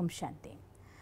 ശാന്തി.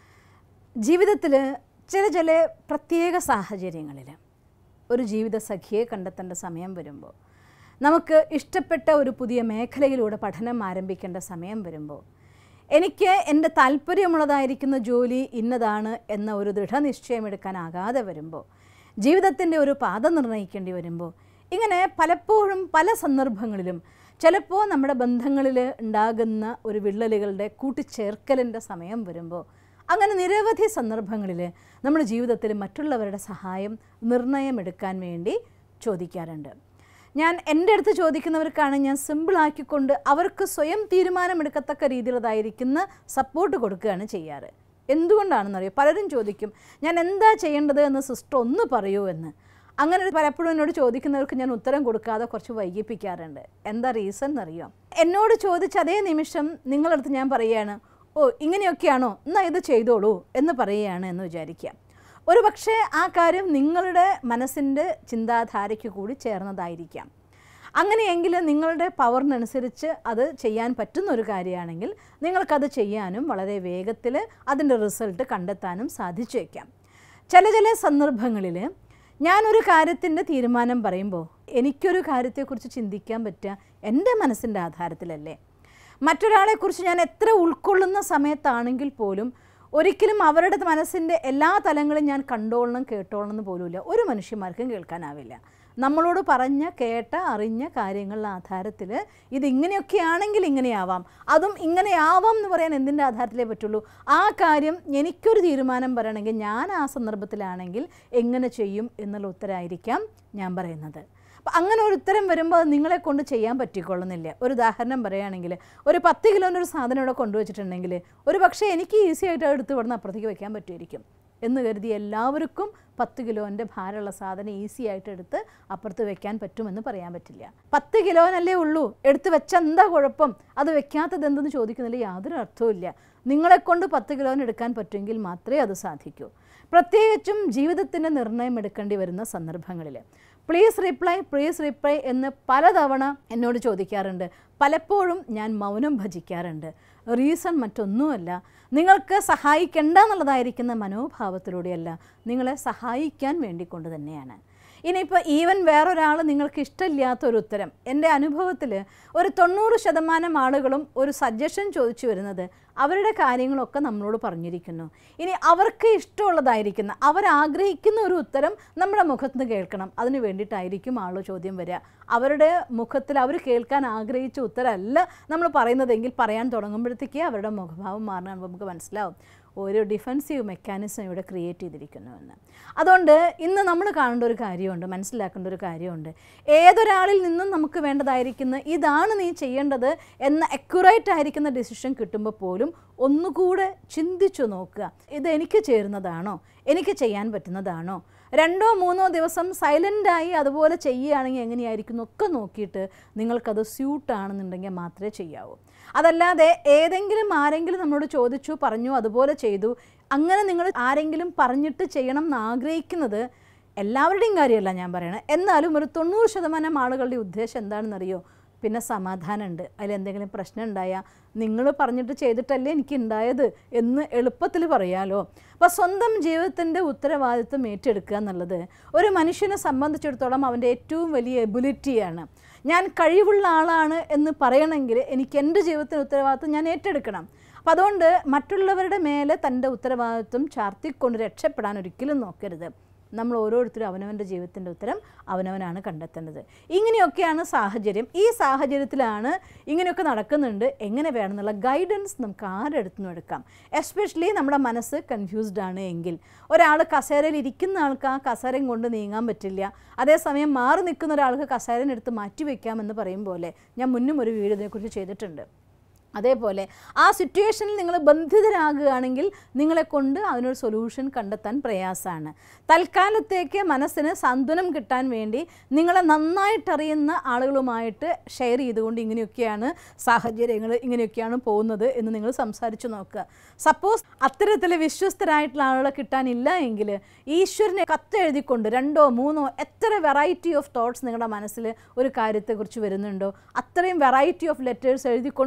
ജീവിതത്തിൽ ചില പ്രത്യേക സാഹചര്യങ്ങളിൽ ഒരു ജീവിത സഖിയെ കണ്ടെത്തേണ്ട സമയം വരുമ്പോൾ, നമുക്ക് ഇഷ്ടപ്പെട്ട ഒരു പുതിയ മേഖലയിലൂടെ പഠനം ആരംഭിക്കേണ്ട സമയം വരുമ്പോൾ, എനിക്ക് എൻ്റെ താല്പര്യമുള്ളതായിരിക്കുന്ന ജോലി ഇന്നതാണ് എന്ന ഒരു ദൃഢനിശ്ചയമെടുക്കാനാകാതെ വരുമ്പോൾ, ജീവിതത്തിൻ്റെ ഒരു പാത നിർണ്ണയിക്കേണ്ടി വരുമ്പോൾ, ഇങ്ങനെ പലപ്പോഴും പല സന്ദർഭങ്ങളിലും ചിലപ്പോൾ നമ്മുടെ ബന്ധങ്ങളിൽ ഉണ്ടാകുന്ന ഒരു വിള്ളലുകളുടെ കൂട്ടിച്ചേർക്കലിൻ്റെ സമയം വരുമ്പോൾ, അങ്ങനെ നിരവധി സന്ദർഭങ്ങളിൽ നമ്മുടെ ജീവിതത്തിൽ മറ്റുള്ളവരുടെ സഹായം നിർണയമെടുക്കാൻ വേണ്ടി ചോദിക്കാറുണ്ട്. ഞാൻ എൻ്റെ അടുത്ത് ചോദിക്കുന്നവർക്കാണ് ഞാൻ സിമ്പിളാക്കിക്കൊണ്ട് അവർക്ക് സ്വയം തീരുമാനമെടുക്കത്തക്ക രീതിയിലുള്ളതായിരിക്കുന്ന സപ്പോർട്ട് കൊടുക്കുകയാണ് ചെയ്യാറ്. എന്തുകൊണ്ടാണെന്നറിയോ? പലരും ചോദിക്കും, ഞാൻ എന്താ ചെയ്യേണ്ടത് എന്ന് സിസ്റ്റർ ഒന്ന് പറയൂ എന്ന്. അങ്ങനെ പലപ്പോഴും എന്നോട് ചോദിക്കുന്നവർക്ക് ഞാൻ ഉത്തരം കൊടുക്കാതെ കുറച്ച് വൈകിപ്പിക്കാറുണ്ട്. എന്താ റീസൺ എന്നറിയോ? എന്നോട് ചോദിച്ച അതേ നിമിഷം നിങ്ങളടുത്ത് ഞാൻ പറയുകയാണ്, ഓ ഇങ്ങനെയൊക്കെയാണോ, എന്നാൽ ഇത് ചെയ്തോളൂ എന്ന് പറയുകയാണ് എന്ന് വിചാരിക്കുക. ഒരു പക്ഷേ ആ കാര്യം നിങ്ങളുടെ മനസ്സിൻ്റെ ചിന്താധാരയ്ക്ക് കൂടി ചേർന്നതായിരിക്കാം. അങ്ങനെയെങ്കിൽ നിങ്ങളുടെ പവറിനനുസരിച്ച് അത് ചെയ്യാൻ പറ്റുന്ന ഒരു കാര്യമാണെങ്കിൽ നിങ്ങൾക്കത് ചെയ്യാനും വളരെ വേഗത്തിൽ അതിൻ്റെ റിസൾട്ട് കണ്ടെത്താനും സാധിച്ചേക്കാം. ചില സന്ദർഭങ്ങളിൽ ഞാനൊരു കാര്യത്തിൻ്റെ തീരുമാനം പറയുമ്പോൾ എനിക്കൊരു കാര്യത്തെക്കുറിച്ച് ചിന്തിക്കാൻ പറ്റുക എൻ്റെ മനസ്സിൻ്റെ ആധാരത്തിലല്ലേ. മറ്റൊരാളെക്കുറിച്ച് ഞാൻ എത്ര ഉൾക്കൊള്ളുന്ന സമയത്താണെങ്കിൽ പോലും ഒരിക്കലും അവരുടെ മനസ്സിൻ്റെ എല്ലാ തലങ്ങളും ഞാൻ കണ്ടോളണം കേട്ടോളണം എന്ന് പോലുമില്ല. ഒരു മനുഷ്യന്മാർക്കും കേൾക്കാനാവില്ല. നമ്മളോട് പറഞ്ഞ കേട്ട അറിഞ്ഞ കാര്യങ്ങളുടെ ആധാരത്തിൽ ഇതിങ്ങനെയൊക്കെയാണെങ്കിൽ ഇങ്ങനെയാവാം, അതും ഇങ്ങനെയാവാം എന്ന് പറയാൻ എന്തിൻ്റെ ആധാരത്തിലേ പറ്റുള്ളൂ. ആ കാര്യം എനിക്കൊരു തീരുമാനം പറയണമെങ്കിൽ ഞാൻ ആ സന്ദർഭത്തിലാണെങ്കിൽ എങ്ങനെ ചെയ്യും എന്നുള്ള ഉത്തരമായിരിക്കാം ഞാൻ പറയുന്നത്. അപ്പം അങ്ങനെ ഒരു ഉത്തരം വരുമ്പോൾ അത് നിങ്ങളെ കൊണ്ട് ചെയ്യാൻ പറ്റിക്കൊള്ളുന്നില്ല. ഒരു ഉദാഹരണം പറയുകയാണെങ്കിൽ, ഒരു 10 കിലോൻ്റെ ഒരു സാധനം ഇവിടെ കൊണ്ടുവച്ചിട്ടുണ്ടെങ്കിൽ ഒരു പക്ഷേ എനിക്ക് ഈസി ആയിട്ട് എടുത്ത് ഇവിടുന്ന് അപ്പുറത്തേക്ക് വയ്ക്കാൻ പറ്റുമായിരിക്കും എന്ന് കരുതി എല്ലാവർക്കും 10 കിലോൻ്റെ ഭാരമുള്ള സാധനം ഈസി ആയിട്ട് എടുത്ത് അപ്പുറത്ത് വെക്കാൻ പറ്റുമെന്ന് പറയാൻ പറ്റില്ല. 10 കിലോനല്ലേ ഉള്ളൂ, എടുത്ത് വെച്ചാൽ എന്താ കുഴപ്പം, അത് വെക്കാത്തത് എന്തെന്ന് ചോദിക്കുന്നതിൽ യാതൊരു അർത്ഥവുമില്ല. നിങ്ങളെക്കൊണ്ട് 10 കിലോന് എടുക്കാൻ പറ്റുമെങ്കിൽ മാത്രമേ അത് സാധിക്കൂ. പ്രത്യേകിച്ചും ജീവിതത്തിൻ്റെ നിർണ്ണയം എടുക്കേണ്ടി വരുന്ന സന്ദർഭങ്ങളിൽ പ്ലീസ് റിപ്ലൈ എന്ന് പലതവണ എന്നോട് ചോദിക്കാറുണ്ട്. പലപ്പോഴും ഞാൻ മൗനം ഭജിക്കാറുണ്ട്. റീസൺ മറ്റൊന്നുമല്ല, നിങ്ങൾക്ക് സഹായിക്കേണ്ട എന്നുള്ളതായിരിക്കുന്ന മനോഭാവത്തിലൂടെയല്ല, നിങ്ങളെ സഹായിക്കാൻ വേണ്ടിക്കൊണ്ട് തന്നെയാണ്. ഇനിയിപ്പോൾ ഈവൻ വേറൊരാൾ നിങ്ങൾക്ക് ഇഷ്ടമില്ലാത്തൊരു ഉത്തരം, എൻ്റെ അനുഭവത്തിൽ ഒരു 90% ആളുകളും ഒരു സജഷൻ ചോദിച്ചു വരുന്നത് അവരുടെ കാര്യങ്ങളൊക്കെ നമ്മളോട് പറഞ്ഞിരിക്കുന്നു. ഇനി അവർക്ക് ഇഷ്ടമുള്ളതായിരിക്കുന്ന അവരാഗ്രഹിക്കുന്ന ഒരു ഉത്തരം നമ്മുടെ മുഖത്ത് നിന്ന് കേൾക്കണം. അതിന് വേണ്ടിയിട്ടായിരിക്കും ആൾ ചോദ്യം വരിക. അവരുടെ മുഖത്തിൽ അവർ കേൾക്കാൻ ആഗ്രഹിച്ച ഉത്തരമല്ല നമ്മൾ പറയുന്നതെങ്കിൽ പറയാൻ തുടങ്ങുമ്പോഴത്തേക്ക് അവരുടെ മുഖഭാവം മാറണം. നമുക്ക് മനസ്സിലാവും ഒരു ഡിഫെൻസീവ് മെക്കാനിസം ഇവിടെ ക്രിയേറ്റ് ചെയ്തിരിക്കുന്നുവെന്ന്. അതുകൊണ്ട് ഇന്ന് നമ്മൾ കാണേണ്ട ഒരു കാര്യമുണ്ട്, മനസ്സിലാക്കേണ്ട ഒരു കാര്യമുണ്ട്. ഏതൊരാളിൽ നിന്നും നമുക്ക് വേണ്ടതായിരിക്കുന്ന ഇതാണ് നീ ചെയ്യേണ്ടത് എന്ന അക്യുറേറ്റ് ആയിരിക്കുന്ന ഡിസിഷൻ കിട്ടുമ്പോൾ പോലും ഒന്നുകൂടെ ചിന്തിച്ചു നോക്കുക. ഇത് എനിക്ക് ചേരുന്നതാണോ, എനിക്ക് ചെയ്യാൻ പറ്റുന്നതാണോ? 2-3 ദിവസം സൈലൻ്റായി അതുപോലെ ചെയ്യുകയാണെങ്കിൽ എങ്ങനെയായിരിക്കും ഒക്കെ നോക്കിയിട്ട് നിങ്ങൾക്കത് സ്യൂട്ടാണെന്നുണ്ടെങ്കിൽ മാത്രമേ ചെയ്യാവൂ. അതല്ലാതെ ആരെങ്കിലും നമ്മളോട് ചോദിച്ചു പറഞ്ഞു അതുപോലെ ചെയ്തു, അങ്ങനെ നിങ്ങൾ ആരെങ്കിലും പറഞ്ഞിട്ട് ചെയ്യണം എന്ന് ആഗ്രഹിക്കുന്നത് എല്ലാവരുടെയും കാര്യമല്ല ഞാൻ പറയണത്. എന്നാലും ഒരു 90% ആളുകളുടെ ഉദ്ദേശം എന്താണെന്നറിയോ? പിന്നെ സമാധാനമുണ്ട്, അതിലെന്തെങ്കിലും പ്രശ്നം ഉണ്ടായാൽ നിങ്ങൾ പറഞ്ഞിട്ട് ചെയ്തിട്ടല്ലേ എനിക്ക് ഉണ്ടായത് എന്ന് എളുപ്പത്തിൽ പറയാലോ. അപ്പോൾ സ്വന്തം ജീവിതത്തിൻ്റെ ഉത്തരവാദിത്വം ഏറ്റെടുക്കുക എന്നുള്ളത് ഒരു മനുഷ്യനെ സംബന്ധിച്ചിടത്തോളം അവൻ്റെ ഏറ്റവും വലിയ എബിലിറ്റിയാണ്. ഞാൻ കഴിവുള്ള ആളാണ് എന്ന് പറയണമെങ്കിൽ എനിക്ക് എൻ്റെ ജീവിതത്തിൻ്റെ ഉത്തരവാദിത്വം ഞാൻ ഏറ്റെടുക്കണം. അപ്പം അതുകൊണ്ട് മറ്റുള്ളവരുടെ മേലെ തൻ്റെ ഉത്തരവാദിത്വം ചാർത്തിക്കൊണ്ട് രക്ഷപ്പെടാൻ ഒരിക്കലും നോക്കരുത്. നമ്മൾ ഓരോരുത്തരും അവനവൻ്റെ ജീവിതത്തിൻ്റെ ഉത്തരം അവനവനാണ് കണ്ടെത്തേണ്ടത്. ഇങ്ങനെയൊക്കെയാണ് സാഹചര്യം. ഈ സാഹചര്യത്തിലാണ് ഇങ്ങനെയൊക്കെ നടക്കുന്നുണ്ട്, എങ്ങനെ വേണമെന്നുള്ള ഗൈഡൻസ് നമുക്ക് ആരെടുത്തുനിന്നും എടുക്കാം. എസ്പെഷ്യലി നമ്മുടെ മനസ്സ് കൺഫ്യൂസ്ഡ് ആണ് എങ്കിൽ. ഒരാൾ കസേരയിൽ ഇരിക്കുന്ന ആൾക്ക് ആ കസേരയും കൊണ്ട് നീങ്ങാൻ പറ്റില്ല, അതേസമയം മാറി നിൽക്കുന്ന ഒരാൾക്ക് കസേരനെടുത്ത് മാറ്റി വയ്ക്കാമെന്ന് പറയും പോലെ ഞാൻ മുന്നും ഒരു വീഡിയോ ഇതിനെക്കുറിച്ച് ചെയ്തിട്ടുണ്ട്. അതേപോലെ ആ സിറ്റുവേഷനിൽ നിങ്ങൾ ബന്ധിതരാകുകയാണെങ്കിൽ നിങ്ങളെ കൊണ്ട് അതിനൊരു സൊല്യൂഷൻ കണ്ടെത്താൻ പ്രയാസമാണ്. തൽക്കാലത്തേക്ക് മനസ്സിന് സാന്ത്വനം കിട്ടാൻ വേണ്ടി നിങ്ങളെ നന്നായിട്ടറിയുന്ന ആളുകളുമായിട്ട് ഷെയർ ചെയ്തുകൊണ്ട് ഇങ്ങനെയൊക്കെയാണ് സാഹചര്യങ്ങൾ, ഇങ്ങനെയൊക്കെയാണ് പോകുന്നത് എന്ന് നിങ്ങൾ സംസാരിച്ച് നോക്കുക. സപ്പോസ് അത്തരത്തിൽ വിശ്വസ്തരായിട്ടുള്ള ആളുകളെ കിട്ടാനില്ല എങ്കിൽ ഈശ്വരനെ കത്തെഴുതിക്കൊണ്ട് 2-3 എത്ര വെറൈറ്റി ഓഫ് തോട്ട്സ് നിങ്ങളുടെ മനസ്സിൽ ഒരു കാര്യത്തെക്കുറിച്ച് വരുന്നുണ്ടോ അത്രയും വെറൈറ്റി ഓഫ് ലെറ്റേഴ്സ് എഴുതിക്കൊണ്ടേയിരുന്നോ.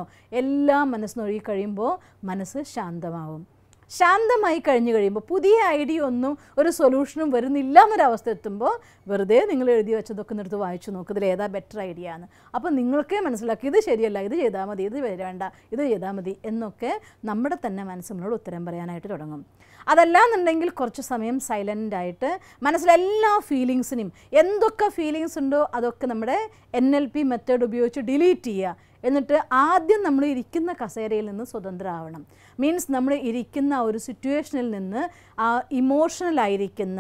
എല്ലാം മനസ്സിനൊഴുകി കഴിയുമ്പോൾ മനസ്സ് ശാന്തമാവും. ശാന്തമായി കഴിഞ്ഞ് കഴിയുമ്പോൾ പുതിയ ഐഡിയ ഒന്നും ഒരു സൊല്യൂഷനും വരുന്നില്ല എന്നൊരവസ്ഥ എത്തുമ്പോൾ വെറുതെ നിങ്ങൾ എഴുതി വെച്ചതൊക്കെ നിർത്ത് വായിച്ചു നോക്ക്, ഇതിൽ ഏതാ ബെറ്റർ ഐഡിയ ആണ്. അപ്പോൾ നിങ്ങൾക്കേ മനസ്സിലാക്കി ഇത് ശരിയല്ല, ഇത് ചെയ്താൽ മതി, ഇത് വേണ്ട, ഇത് ചെയ്താൽ മതി എന്നൊക്കെ നമ്മുടെ തന്നെ മനസ്സിനോട് ഉത്തരം പറയാനായിട്ട് തുടങ്ങും. അതല്ലാന്നുണ്ടെങ്കിൽ കുറച്ച് സമയം സൈലൻ്റായിട്ട് മനസ്സിലെല്ലാ ഫീലിങ്സിനെയും എന്തൊക്കെ ഫീലിങ്സ് ഉണ്ടോ അതൊക്കെ നമ്മുടെ NLP മെത്തേഡ് ഉപയോഗിച്ച് ഡിലീറ്റ് ചെയ്യുക. എന്നിട്ട് ആദ്യം നമ്മൾ ഇരിക്കുന്ന കസേരയിൽ നിന്ന് സ്വതന്ത്രമാവണം. മീൻസ് നമ്മൾ ഇരിക്കുന്ന ഒരു സിറ്റുവേഷനിൽ നിന്ന് ആ ഇമോഷണലായിരിക്കുന്ന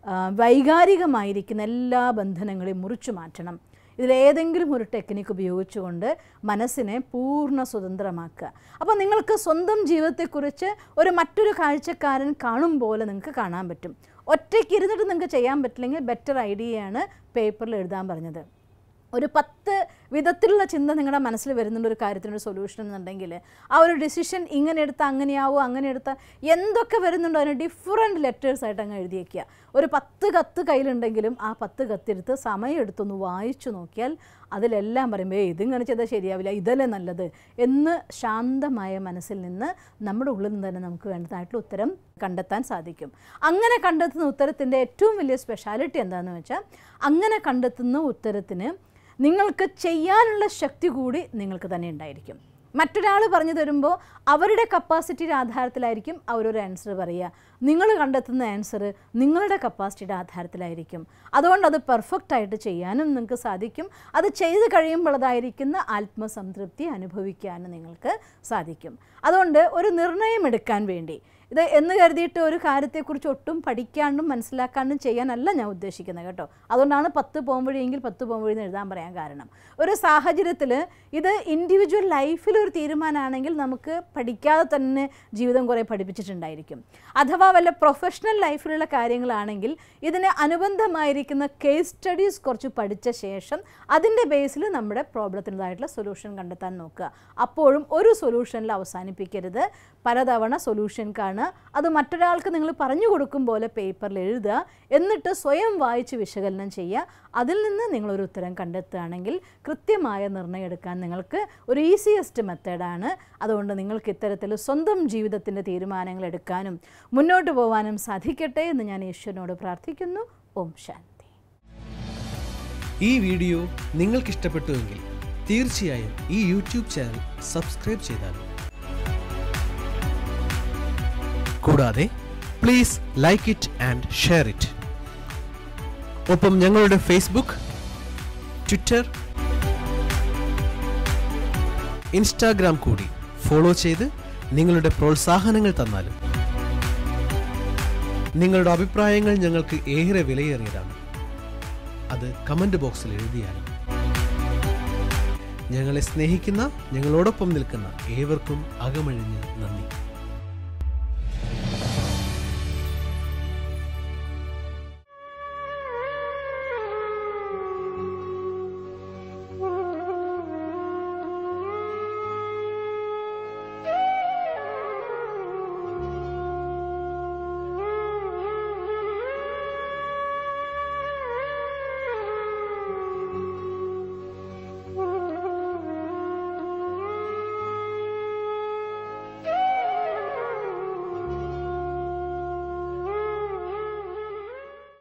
വൈകാരികമായിരിക്കുന്ന എല്ലാ ബന്ധനങ്ങളെയും മുറിച്ചു മാറ്റണം. ഇതിലേതെങ്കിലും ഒരു ടെക്നിക്ക് ഉപയോഗിച്ചുകൊണ്ട് മനസ്സിനെ പൂർണ്ണ സ്വതന്ത്രമാക്കുക. അപ്പോൾ നിങ്ങൾക്ക് സ്വന്തം ജീവിതത്തെക്കുറിച്ച് മറ്റൊരു കാഴ്ചക്കാരൻ കാണും പോലെ നിങ്ങൾക്ക് കാണാൻ പറ്റും. ഒറ്റയ്ക്ക് ഇരുന്നിട്ട് നിങ്ങൾക്ക് ചെയ്യാൻ പറ്റില്ലെങ്കിൽ ബെറ്റർ ഐഡിയയാണ് പേപ്പറിൽ എഴുതാൻ പറഞ്ഞത്. ഒരു 10 വിധത്തിലുള്ള ചിന്ത നിങ്ങളുടെ മനസ്സിൽ വരുന്നുണ്ട് ഒരു കാര്യത്തിനൊരു സൊല്യൂഷൻ എന്നുണ്ടെങ്കിൽ ആ ഒരു ഡിസിഷൻ ഇങ്ങനെ എടുത്താൽ അങ്ങനെയാവോ, അങ്ങനെ എടുത്താൽ എന്തൊക്കെ വരുന്നുണ്ടോ അതിന് ഡിഫറെൻറ്റ് ലെറ്റേഴ്സായിട്ട് അങ്ങ് എഴുതി വയ്ക്കുക. ഒരു 10 കത്ത് കയ്യിലുണ്ടെങ്കിലും ആ 10 കത്തെടുത്ത് സമയം എടുത്തൊന്ന് വായിച്ചു നോക്കിയാൽ അതിലെല്ലാം പറയുമ്പോൾ ഇതിങ്ങനെ ചെയ്താൽ ശരിയാവില്ല, ഇതല്ലേ നല്ലത് എന്ന് ശാന്തമായ മനസ്സിൽ നിന്ന് നമ്മുടെ ഉള്ളിൽ നിന്ന് തന്നെ നമുക്ക് വേണ്ടതായിട്ടുള്ള ഉത്തരം കണ്ടെത്താൻ സാധിക്കും. അങ്ങനെ കണ്ടെത്തുന്ന ഉത്തരത്തിൻ്റെ ഏറ്റവും വലിയ സ്പെഷ്യാലിറ്റി എന്താണെന്ന് വെച്ചാൽ അങ്ങനെ കണ്ടെത്തുന്ന ഉത്തരത്തിന് നിങ്ങൾക്ക് ചെയ്യാനുള്ള ശക്തി കൂടി നിങ്ങൾക്ക് തന്നെ ഉണ്ടായിരിക്കും. മറ്റൊരാൾ പറഞ്ഞു തരുമ്പോൾ അവരുടെ കപ്പാസിറ്റിയുടെ ആധാരത്തിലായിരിക്കും അവരൊരു ആൻസർ പറയുക. നിങ്ങൾ കണ്ടെത്തുന്ന ആൻസർ നിങ്ങളുടെ കപ്പാസിറ്റിയുടെ ആധാരത്തിലായിരിക്കും. അതുകൊണ്ട് അത് പെർഫെക്റ്റായിട്ട് ചെയ്യാനും നിങ്ങൾക്ക് സാധിക്കും. അത് ചെയ്ത് കഴിയുമ്പോൾ അതായിരിക്കുന്ന ആത്മസംതൃപ്തി അനുഭവിക്കാനും നിങ്ങൾക്ക് സാധിക്കും. അതുകൊണ്ട് ഒരു നിർണയം എടുക്കാൻ വേണ്ടി ഇത് എന്ന് കരുതിയിട്ട് ഒരു കാര്യത്തെക്കുറിച്ച് ഒട്ടും പഠിക്കാണ്ടും മനസ്സിലാക്കാണ്ടും ചെയ്യാനല്ല ഞാൻ ഉദ്ദേശിക്കുന്നത് കേട്ടോ. അതുകൊണ്ടാണ് 10 പോകുമ്പോഴെങ്കിൽ 10 പോകുമ്പോഴേ എഴുതാൻ പറയാൻ കാരണം. ഒരു സാഹചര്യത്തിൽ ഇത് ഇൻഡിവിജ്വൽ ലൈഫിലൊരു തീരുമാനമാണെങ്കിൽ നമുക്ക് പഠിക്കാതെ തന്നെ ജീവിതം കുറേ പഠിപ്പിച്ചിട്ടുണ്ടായിരിക്കും. അഥവാ വല്ല പ്രൊഫഷണൽ ലൈഫിലുള്ള കാര്യങ്ങളാണെങ്കിൽ ഇതിന് അനുബന്ധമായിരിക്കുന്ന കേസ് സ്റ്റഡീസ് കുറച്ച് പഠിച്ച ശേഷം അതിൻ്റെ ബേസിൽ നമ്മുടെ പ്രോബ്ലത്തിൻ്റെതായിട്ടുള്ള സൊല്യൂഷൻ കണ്ടെത്താൻ നോക്കുക. അപ്പോഴും ഒരു സൊല്യൂഷനിൽ അവസാനിപ്പിക്കരുത്. പലതവണ സൊല്യൂഷൻ കാണുക, അത് മറ്റൊരാൾക്ക് നിങ്ങൾ പറഞ്ഞു കൊടുക്കും പോലെ പേപ്പറിൽ എഴുതുക, എന്നിട്ട് സ്വയം വായിച്ച് വിശകലനം ചെയ്യുക. അതിൽ നിന്ന് നിങ്ങളൊരു ഉത്തരം കണ്ടെത്തുകയാണെങ്കിൽ കൃത്യമായ നിർണ്ണയം എടുക്കാൻ നിങ്ങൾക്ക് ഒരു ഈസിയസ്റ്റ് മെത്തേഡാണ്. അതുകൊണ്ട് നിങ്ങൾക്ക് ഇത്തരത്തിൽ സ്വന്തം ജീവിതത്തിൻ്റെ തീരുമാനങ്ങൾ എടുക്കാനും മുന്നോട്ട് പോകാനും സാധിക്കട്ടെ എന്ന് ഞാൻ ഈശ്വരനോട് പ്രാർത്ഥിക്കുന്നു. ഓം ശാന്തി. ഈ വീഡിയോ നിങ്ങൾക്ക് ഇഷ്ടപ്പെട്ടുവെങ്കിൽ തീർച്ചയായും ഈ യൂട്യൂബ് ചാനൽ സബ്സ്ക്രൈബ് ചെയ്താലും കൂടാതെ please like it and share it. ഒപ്പം ഞങ്ങളുടെ ഫേസ്ബുക്ക്, ട്വിറ്റർ, ഇൻസ്റ്റാഗ്രാം കൂടി ഫോളോ ചെയ്ത് നിങ്ങളുടെ പ്രോത്സാഹനങ്ങൾ തന്നാലും. നിങ്ങളുടെ അഭിപ്രായങ്ങൾ ഞങ്ങൾക്ക് ഏറെ വിലയേറിയതാണ്. അത് കമന്റ് ബോക്സിൽ എഴുതിയാലും. ഞങ്ങളെ സ്നേഹിക്കുന്ന, ഞങ്ങളോടൊപ്പം നിൽക്കുന്ന ഏവർക്കും അകമഴിഞ്ഞ് നന്ദി.